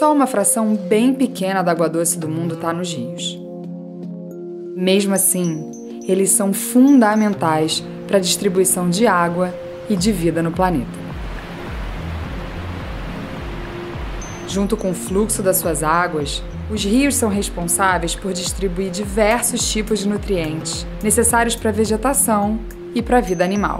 só uma fração bem pequena da água doce do mundo está nos rios. Mesmo assim, eles são fundamentais para a distribuição de água e de vida no planeta. Junto com o fluxo das suas águas, os rios são responsáveis por distribuir diversos tipos de nutrientes necessários para a vegetação e para a vida animal.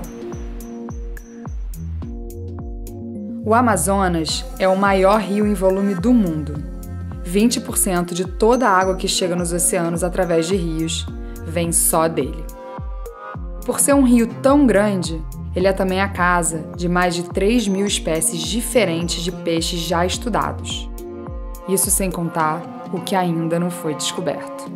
O Amazonas é o maior rio em volume do mundo. 20% de toda a água que chega nos oceanos através de rios vem só dele. Por ser um rio tão grande, ele é também a casa de mais de 3.000 espécies diferentes de peixes já estudados. Isso sem contar o que ainda não foi descoberto.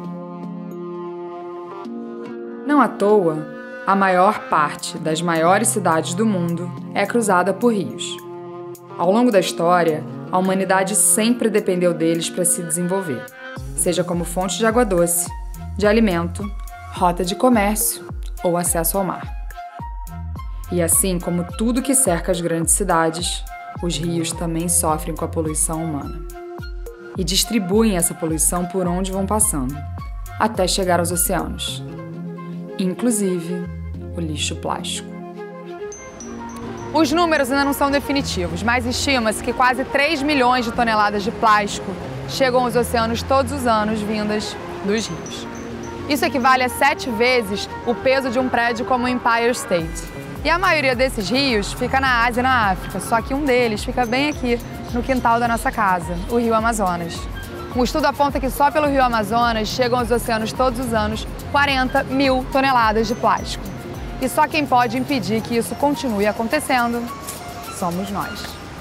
Não à toa, a maior parte das maiores cidades do mundo é cruzada por rios. Ao longo da história, a humanidade sempre dependeu deles para se desenvolver, seja como fonte de água doce, de alimento, rota de comércio ou acesso ao mar. E assim como tudo que cerca as grandes cidades, os rios também sofrem com a poluição humana. E distribuem essa poluição por onde vão passando, até chegar aos oceanos. Inclusive, o lixo plástico. Os números ainda não são definitivos, mas estima-se que quase 3 milhões de toneladas de plástico chegam aos oceanos todos os anos vindas dos rios. Isso equivale a 7 vezes o peso de um prédio como o Empire State. E a maioria desses rios fica na Ásia e na África, só que um deles fica bem aqui, no quintal da nossa casa, o Rio Amazonas. Um estudo aponta que só pelo Rio Amazonas chegam aos oceanos todos os anos 40 mil toneladas de plástico. E só quem pode impedir que isso continue acontecendo somos nós.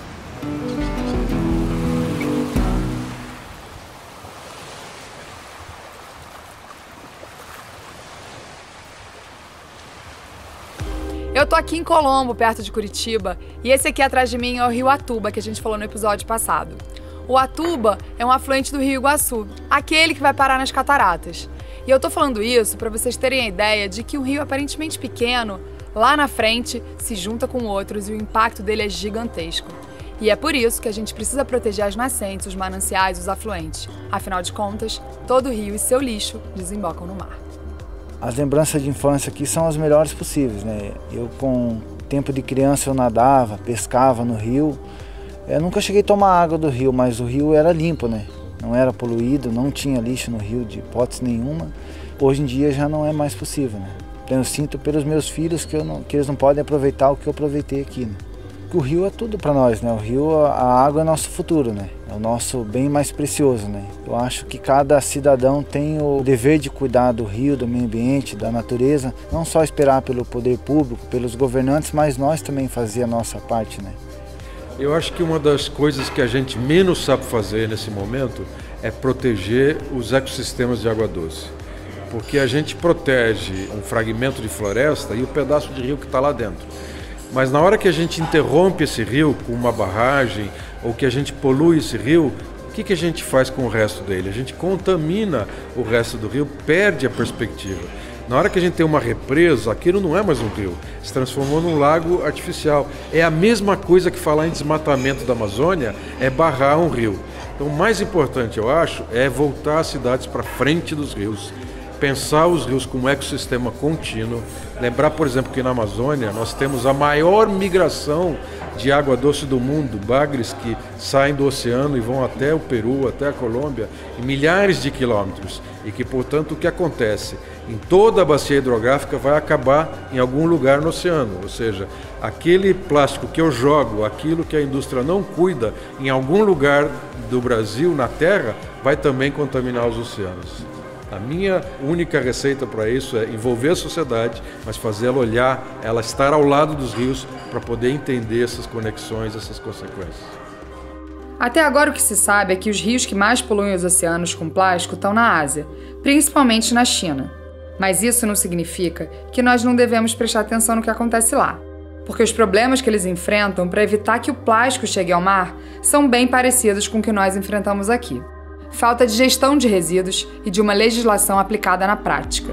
Eu tô aqui em Colombo, perto de Curitiba, e esse aqui atrás de mim é o Rio Atuba, que a gente falou no episódio passado. O Atuba é um afluente do Rio Iguaçu, aquele que vai parar nas cataratas. E eu tô falando isso para vocês terem a ideia de que um rio aparentemente pequeno, lá na frente, se junta com outros e o impacto dele é gigantesco. E é por isso que a gente precisa proteger as nascentes, os mananciais, os afluentes. Afinal de contas, todo rio e seu lixo desembocam no mar. As lembranças de infância aqui são as melhores possíveis, né? Eu, com tempo de criança, eu nadava, pescava no rio. Eu nunca cheguei a tomar água do rio, mas o rio era limpo, né? Não era poluído, não tinha lixo no rio de hipótese nenhuma. Hoje em dia já não é mais possível, né? Então eu sinto pelos meus filhos que eles não podem aproveitar o que eu aproveitei aqui, né? O rio é tudo para nós, né? O rio, a água é nosso futuro, né? É o nosso bem mais precioso, né? Eu acho que cada cidadão tem o dever de cuidar do rio, do meio ambiente, da natureza, não só esperar pelo poder público, pelos governantes, mas nós também fazer a nossa parte, né? Eu acho que uma das coisas que a gente menos sabe fazer nesse momento é proteger os ecossistemas de água doce. Porque a gente protege um fragmento de floresta e o pedaço de rio que está lá dentro. Mas na hora que a gente interrompe esse rio com uma barragem ou que a gente polui esse rio, o que a gente faz com o resto dele? A gente contamina o resto do rio, perde a perspectiva. Na hora que a gente tem uma represa, aquilo não é mais um rio, se transformou num lago artificial. É a mesma coisa que falar em desmatamento da Amazônia, é barrar um rio. Então o mais importante, eu acho, é voltar as cidades para frente dos rios. Pensar os rios como um ecossistema contínuo. Lembrar, por exemplo, que na Amazônia nós temos a maior migração de água doce do mundo, bagres que saem do oceano e vão até o Peru, até a Colômbia, em milhares de quilômetros. E que, portanto, o que acontece? Em toda a bacia hidrográfica vai acabar em algum lugar no oceano. Ou seja, aquele plástico que eu jogo, aquilo que a indústria não cuida, em algum lugar do Brasil, na Terra, vai também contaminar os oceanos. A minha única receita para isso é envolver a sociedade, mas fazê-la olhar, ela estar ao lado dos rios para poder entender essas conexões, essas consequências. Até agora o que se sabe é que os rios que mais poluem os oceanos com plástico estão na Ásia, principalmente na China. Mas isso não significa que nós não devemos prestar atenção no que acontece lá. Porque os problemas que eles enfrentam para evitar que o plástico chegue ao mar são bem parecidos com o que nós enfrentamos aqui. Falta de gestão de resíduos e de uma legislação aplicada na prática.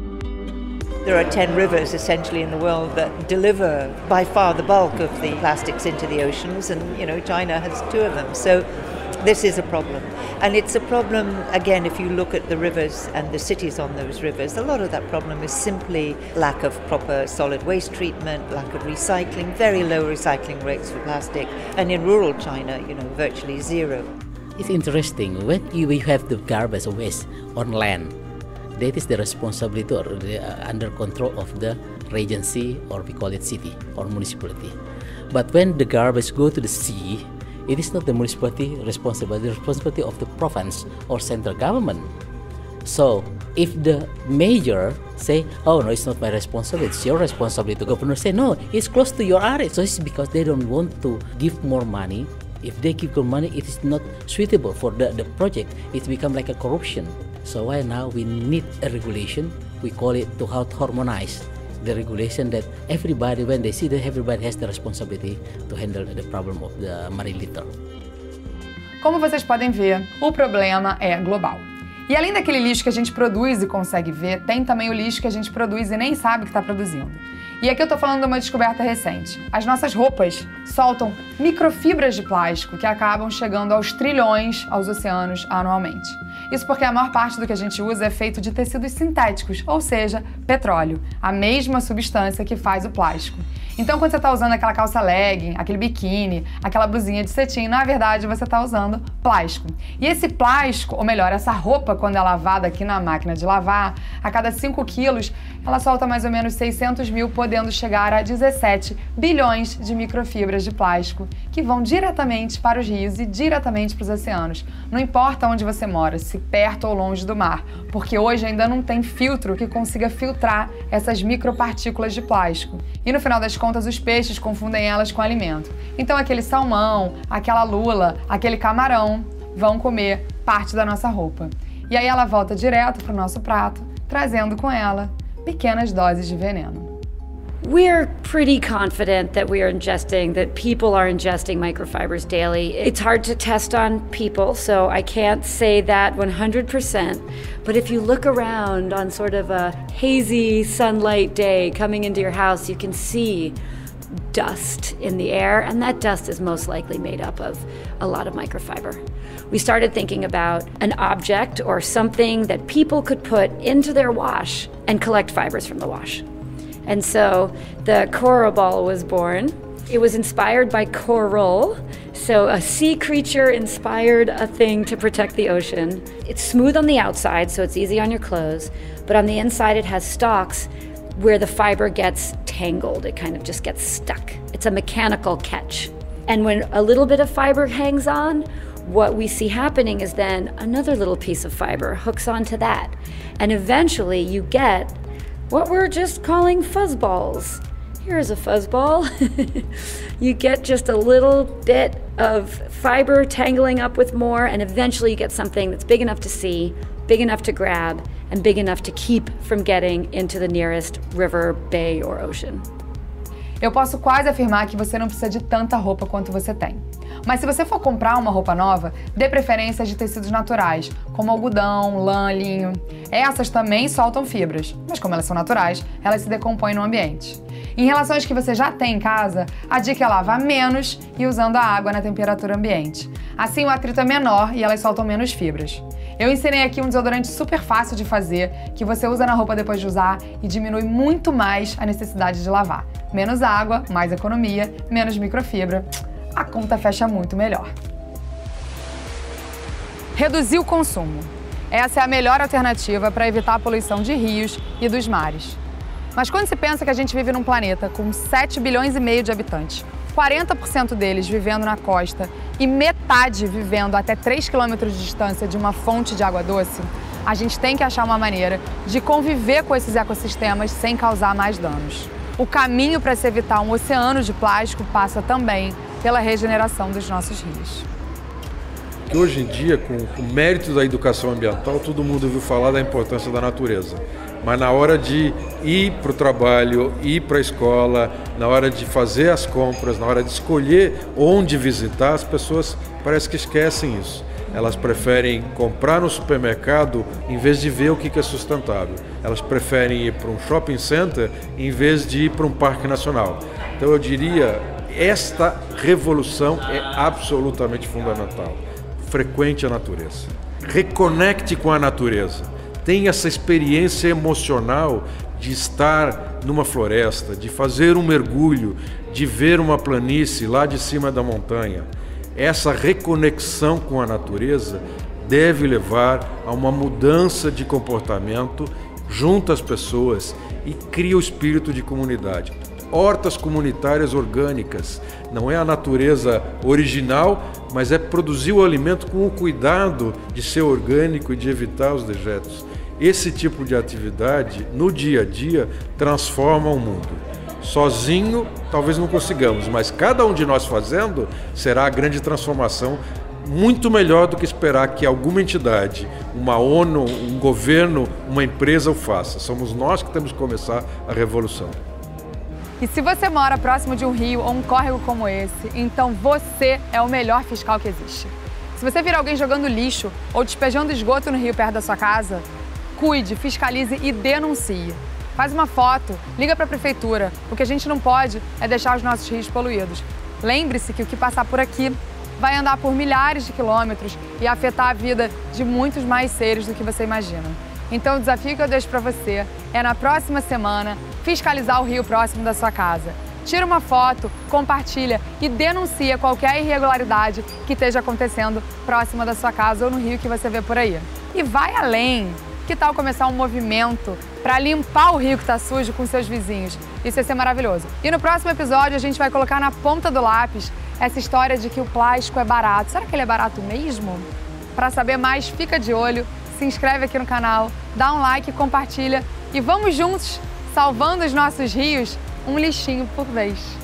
There are 10 rivers essentially in the world that deliver by far the bulk of the plastics into the oceans, and China has 2 of them. So This is a problem. And it's a problem, again, if you look at the rivers and the cities on those rivers, a lot of that problem is simply lack of proper solid waste treatment, lack of recycling, very low recycling rates for plastic, and in rural China, virtually zero. It's interesting, when we have the garbage waste on land, that is the responsibility or under control of the regency, or we call it city or municipality. But when the garbage go to the sea, it is not the municipality responsibility, the responsibility of the province or central government. So if the mayor say, oh no, it's not my responsibility, it's your responsibility, the governor say, no, it's close to your area. So it's because they don't want to give more money. If they give more money, it is not suitable for the project. It becomes like a corruption. So why now we need a regulation? We call it to how to harmonize the regulation that everybody, when they see that everybody has the responsibility to handle the problem of the marine litter. Como vocês podem ver, o problema é global. E além daquele lixo que a gente produz e consegue ver, tem também o lixo que a gente produz e nem sabe que está produzindo. E aqui eu tô falando de uma descoberta recente. As nossas roupas soltam microfibras de plástico que acabam chegando aos trilhões aos oceanos anualmente. Isso porque a maior parte do que a gente usa é feito de tecidos sintéticos, ou seja, petróleo, a mesma substância que faz o plástico. Então, quando você está usando aquela calça legging, aquele biquíni, aquela blusinha de cetim, na verdade você está usando plástico. E esse plástico, ou melhor, essa roupa, quando é lavada aqui na máquina de lavar, a cada 5 quilos, ela solta mais ou menos 600 mil, podendo chegar a 17 bilhões de microfibras de plástico, que vão diretamente para os rios e diretamente para os oceanos. Não importa onde você mora, se perto ou longe do mar, porque hoje ainda não tem filtro que consiga filtrar essas micropartículas de plástico. E no final das contas, os peixes confundem elas com alimento. Então aquele salmão, aquela lula, aquele camarão vão comer parte da nossa roupa. E aí ela volta direto para o nosso prato, trazendo com ela pequenas doses de veneno. We're pretty confident that people are ingesting microfibers daily. It's hard to test on people, so I can't say that 100%. But if you look around on sort of a hazy sunlight day coming into your house, you can see dust in the air, and that dust is most likely made up of a lot of microfiber. We started thinking about an object or something that people could put into their wash and collect fibers from the wash. And so the coral ball was born. It was inspired by coral, so a sea creature inspired a thing to protect the ocean. It's smooth on the outside, so it's easy on your clothes, but on the inside it has stalks where the fiber gets tangled. It kind of just gets stuck. It's a mechanical catch. And when a little bit of fiber hangs on, what we see happening is then another little piece of fiber hooks onto that. And eventually you get what we're just calling fuzzballs. Here's a fuzzball. You get just a little bit of fiber tangling up with more, and eventually you get something that's big enough to see, big enough to grab, and big enough to keep from getting into the nearest river, bay, or ocean. Eu posso quase afirmar que você não precisa de tanta roupa quanto você tem. Mas se você for comprar uma roupa nova, dê preferência de tecidos naturais, como algodão, lã, linho. Essas também soltam fibras, mas como elas são naturais, elas se decompõem no ambiente. Em relação às que você já tem em casa, a dica é lavar menos e usando a água na temperatura ambiente. Assim o atrito é menor e elas soltam menos fibras. Eu ensinei aqui um desodorante super fácil de fazer, que você usa na roupa depois de usar e diminui muito mais a necessidade de lavar. Menos água, mais economia, menos microfibra. A conta fecha muito melhor. Reduzir o consumo. Essa é a melhor alternativa para evitar a poluição de rios e dos mares. Mas quando se pensa que a gente vive num planeta com 7,5 bilhões de habitantes, 40% deles vivendo na costa e metade vivendo até 3 quilômetros de distância de uma fonte de água doce, a gente tem que achar uma maneira de conviver com esses ecossistemas sem causar mais danos. O caminho para se evitar um oceano de plástico passa também pela regeneração dos nossos rios. Hoje em dia, com o mérito da educação ambiental, todo mundo ouviu falar da importância da natureza. Mas na hora de ir para o trabalho, ir para a escola, na hora de fazer as compras, na hora de escolher onde visitar, as pessoas parece que esquecem isso. Elas preferem comprar no supermercado em vez de ver o que é sustentável. Elas preferem ir para um shopping center em vez de ir para um parque nacional. Então eu diria, esta revolução é absolutamente fundamental. frequente a natureza. Reconecte com a natureza. Tenha essa experiência emocional de estar numa floresta, de fazer um mergulho, de ver uma planície lá de cima da montanha. Essa reconexão com a natureza deve levar a uma mudança de comportamento junto às pessoas e cria o espírito de comunidade. Hortas comunitárias orgânicas, não é a natureza original, mas é produzir o alimento com o cuidado de ser orgânico e de evitar os dejetos. Esse tipo de atividade, no dia a dia, transforma o mundo. Sozinho, talvez não consigamos, mas cada um de nós fazendo, será a grande transformação, muito melhor do que esperar que alguma entidade, uma ONU, um governo, uma empresa o faça. Somos nós que temos que começar a revolução. E se você mora próximo de um rio ou um córrego como esse, então você é o melhor fiscal que existe. Se você vir alguém jogando lixo ou despejando esgoto no rio perto da sua casa, cuide, fiscalize e denuncie. Faz uma foto, liga para a prefeitura. O que a gente não pode é deixar os nossos rios poluídos. Lembre-se que o que passar por aqui vai andar por milhares de quilômetros e afetar a vida de muitos mais seres do que você imagina. Então o desafio que eu deixo para você é, na próxima semana, fiscalizar o rio próximo da sua casa. Tira uma foto, compartilha e denuncia qualquer irregularidade que esteja acontecendo próxima da sua casa ou no rio que você vê por aí. E vai além! Que tal começar um movimento para limpar o rio que está sujo com seus vizinhos? Isso ia ser maravilhoso. E no próximo episódio a gente vai colocar na ponta do lápis essa história de que o plástico é barato. Será que ele é barato mesmo? Para saber mais, fica de olho, se inscreve aqui no canal, dá um like, compartilha e vamos juntos, salvando os nossos rios, um lixinho por vez.